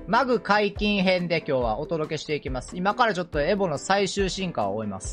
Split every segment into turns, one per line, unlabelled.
マグ解禁編で今日はお届けしていきます。今からちょっとエボの最終進化を追います。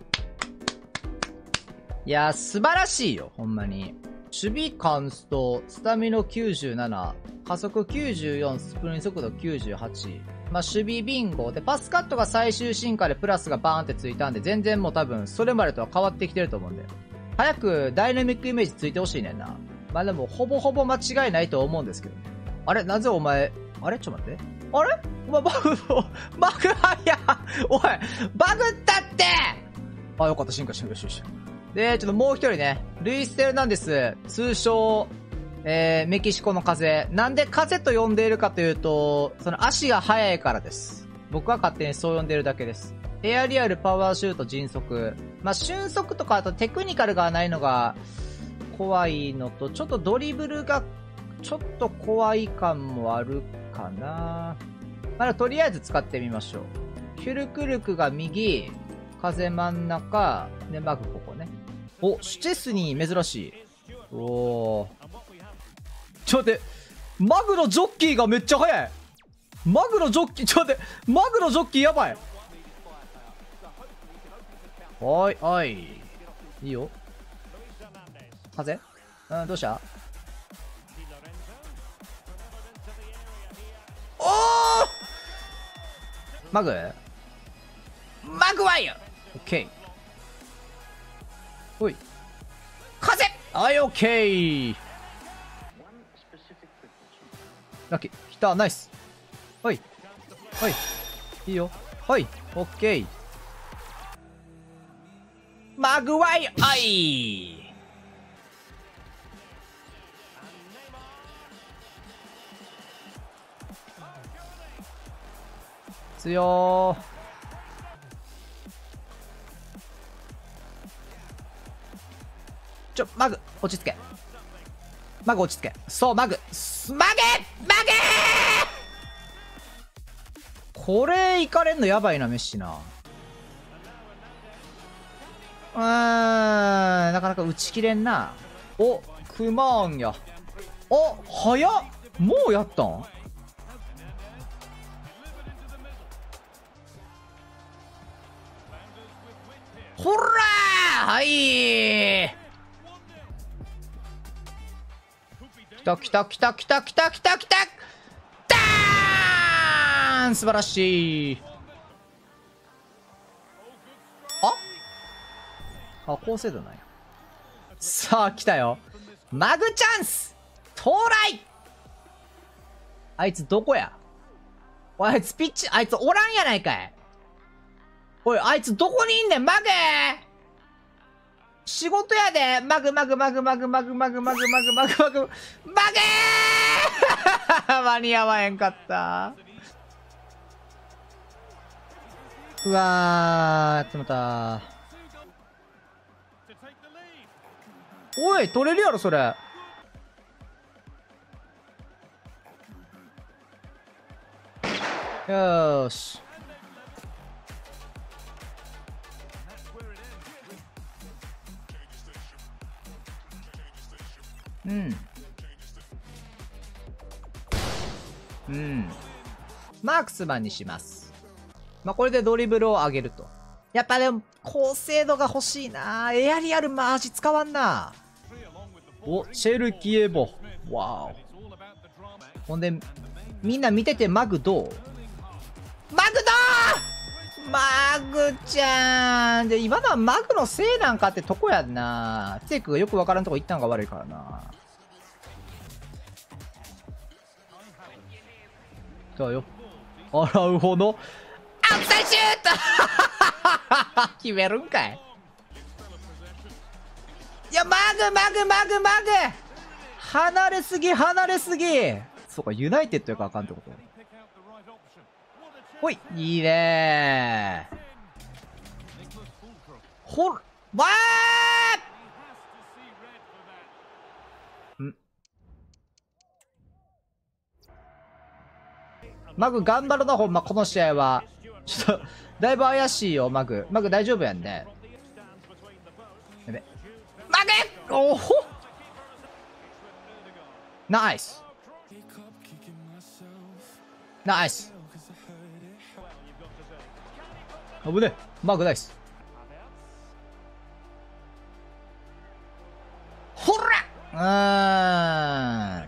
いやー、素晴らしいよ、ほんまに。守備カンスト、スタミナ97、加速94、スプリント速度98。まあ、守備ビンゴで、パスカットが最終進化でプラスがバーンってついたんで、全然もう多分、それまでとは変わってきてると思うんで。早くダイナミックイメージついてほしいねんな。まあでも、ほぼほぼ間違いないと思うんですけどね。あれなぜお前、あれちょっと待って。あれお前バグはやおいバグったってあ、よかった、進化してる。よしよし。で、ちょっともう一人ね、ルイス・フェルナンデス、通称、メキシコの風。なんで風と呼んでいるかというと、その足が速いからです。僕は勝手にそう呼んでいるだけです。エアリアル、パワーシュート、迅速。まあ、瞬速とかあとテクニカルがないのが怖いのと、ちょっとドリブルがちょっと怖い感もあるかな。まだとりあえず使ってみましょう。ヒュルクルクが右、風真ん中、で、マグここね。お、シュチェスニー珍しい。おー。ちょっと待って、マグのジョッキーがめっちゃ速い。マグのジョッキー、ちょっと待って、マグのジョッキーやばい。おい、おい。いいよ。風どうしたおーマグワイヤーオッケー。おい。風はい、オッケー。ラッキー。来た、ナイス。はい。はい。いいよ。はい。オッケー。マグワイヤーはい。強ー。マグ、落ち着け。マグ落ち着け。そう、マグこれ、いかれんのやばいな、メッシな。なかなか打ち切れんな。お、クマーンや。お、早っもうやったんほらーはい来たダーン素晴らしい。あ、高精度なんや。さあ、来たよ。マグチャンス到来あいつどこやおい、あいつピッチ、あいつおらんやないかい。おい、あいつどこにいんねん、マグ仕事やでマグ間に合わへんかった。うわー、やってもた。おい、取れるやろ、それ。よーし。マークスマンにします。まあ、これでドリブルを上げると。やっぱでも、高精度が欲しいな。エアリアルマジ使わんな。お、シェルキエボ。わーお。ほんで、みんな見ててマグどうマグちゃんで、今のはマグのせいなんかってとこやんな。テイクがよくわからんとこ行ったんが悪いからな。だよ。アラウホのアウトサイドシュート決めるんかい。いや、マグ離れすぎそうか、ユナイテッドやからあかんってこと。ほい、いいねー。ほら、わーマグ頑張るな、ほんま、この試合は。ちょっと、だいぶ怪しいよ、マグ大丈夫やんね。やべ。マグおほナイスナイス。危ねえ。マークナイス。ほらダ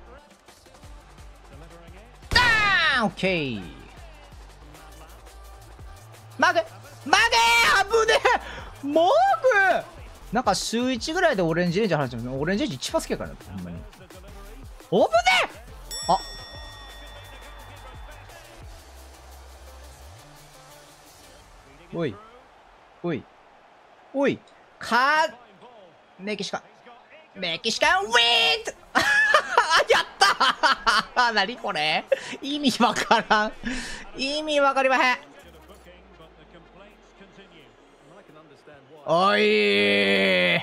ーンオッケー。マーク危ねえマークなんか週1ぐらいでオレンジレンジ話してます。オレンジレンジ一番好きやからな、ほんまに。おぶねあおい。おい。おい。メキシカン。メキシカンウィートやったー何これ意味わからん。意味わかりまへん。おいー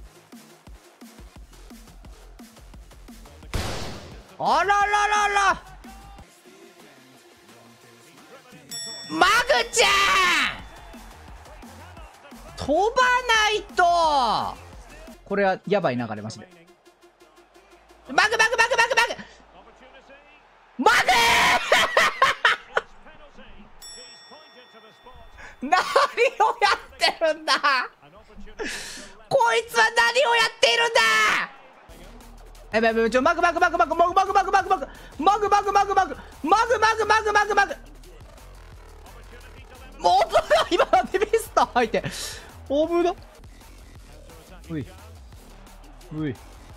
あららららマグちゃん飛ばないとこれはやばい流れマジで。マグ何をやってるんだこいつは何をやっているんだマグもう今のでミスター入ってオブだうい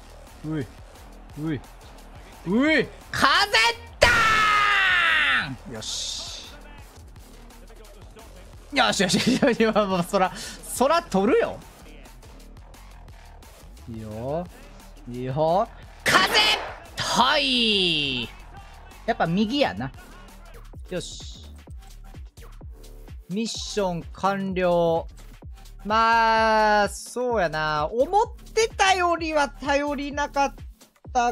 風だーんよしもうそら取るよ。いいよ風はいやっぱ右やな。よしミッション完了。まあそうやな、思ってたよりは頼りなかった。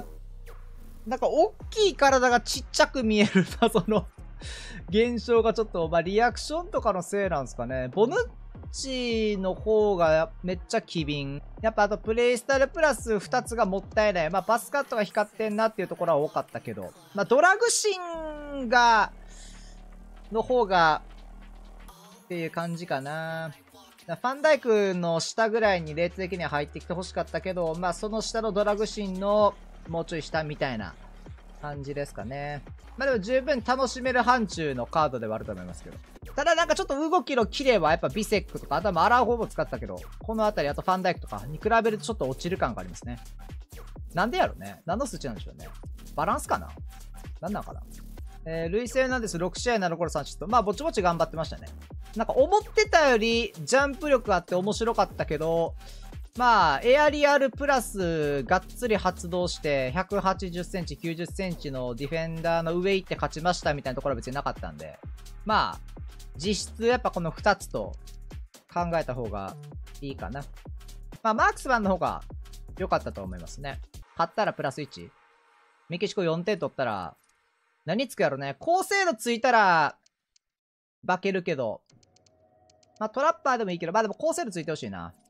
なんか大きい体がちっちゃく見えるな、その現象がちょっと、まあリアクションとかのせいなんですかね。ボヌッチの方がめっちゃ機敏。やっぱあとプレイスタイルプラス2つがもったいない。まあパスカットが光ってんなっていうところは多かったけど。まあドラグシンの方がっていう感じかな。ファンダイクの下ぐらいにレート的には入ってきてほしかったけど、まあその下のドラグシンのもうちょい下みたいな感じですかね。まあでも十分楽しめる範疇のカードではあると思いますけど。ただなんかちょっと動きのキレはやっぱビセックとか、あとはアラーホーも使ったけど、このあたりあとファンダイクとかに比べるとちょっと落ちる感がありますね。なんでやろね。何の数値なんでしょうね。バランスかななんなんかな。ルイセルナンデス6試合7ゴール3シュート。まあぼちぼち頑張ってましたね。なんか思ってたよりジャンプ力あって面白かったけど、まあ、エアリアルプラスがっつり発動して180センチ、90センチのディフェンダーの上行って勝ちましたみたいなところは別になかったんで、まあ、実質やっぱこの2つと考えた方がいいかな。まあ、マークスマンの方が良かったと思いますね。勝ったらプラス1。メキシコ4点取ったら、何つくやろね。高精度ついたら、化けるけど、まあトラッパーでもいいけど、まあでも高精度ついてほしいな。